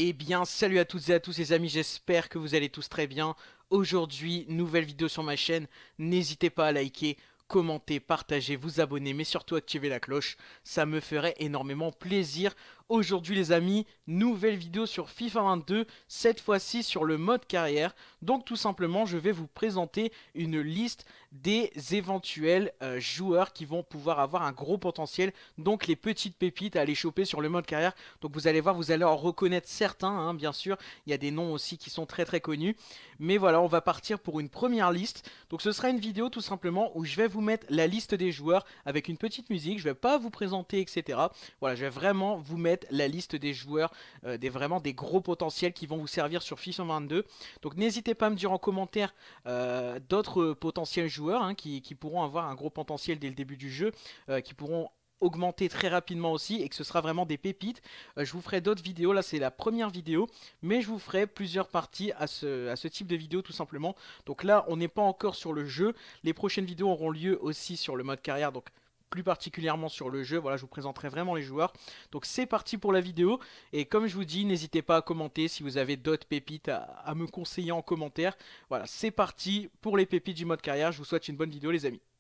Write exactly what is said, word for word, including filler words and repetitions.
Eh bien, salut à toutes et à tous les amis, j'espère que vous allez tous très bien. Aujourd'hui, nouvelle vidéo sur ma chaîne. N'hésitez pas à liker, commenter, partager, vous abonner, mais surtout activer la cloche. Ça me ferait énormément plaisir. Aujourd'hui les amis, nouvelle vidéo sur FIFA vingt-deux, cette fois-ci sur le mode carrière. Donc tout simplement, je vais vous présenter une liste des éventuels euh, joueurs qui vont pouvoir avoir un gros potentiel. Donc les petites pépites à aller choper sur le mode carrière. Donc vous allez voir, vous allez en reconnaître certains, hein, bien sûr. Il y a des noms aussi qui sont très très connus. Mais voilà, on va partir pour une première liste. Donc ce sera une vidéo tout simplement où je vais vous mettre la liste des joueurs avec une petite musique. Je vais pas vous présenter, et cetera. Voilà, je vais vraiment vous mettre la liste des joueurs, euh, des vraiment des gros potentiels qui vont vous servir sur FIFA vingt-deux. Donc n'hésitez pas à me dire en commentaire euh, d'autres potentiels joueurs hein, qui, qui pourront avoir un gros potentiel dès le début du jeu, euh, qui pourront augmenter très rapidement aussi et que ce sera vraiment des pépites. Euh, je vous ferai d'autres vidéos, là c'est la première vidéo, mais je vous ferai plusieurs parties à ce, à ce type de vidéo tout simplement. Donc là on n'est pas encore sur le jeu, les prochaines vidéos auront lieu aussi sur le mode carrière, donc plus particulièrement sur le jeu. Voilà, je vous présenterai vraiment les joueurs. Donc c'est parti pour la vidéo. Et comme je vous dis, n'hésitez pas à commenter si vous avez d'autres pépites à, à me conseiller en commentaire. Voilà, c'est parti pour les pépites du mode carrière. Je vous souhaite une bonne vidéo les amis.